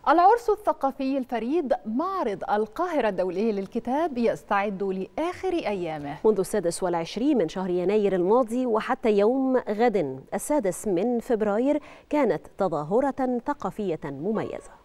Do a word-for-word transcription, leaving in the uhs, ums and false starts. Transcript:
العرس الثقافي الفريد معرض القاهرة الدولي للكتاب يستعد لآخر أيامه منذ السادس والعشرين من شهر يناير الماضي وحتى يوم غد السادس من فبراير. كانت تظاهرة ثقافية مميزة.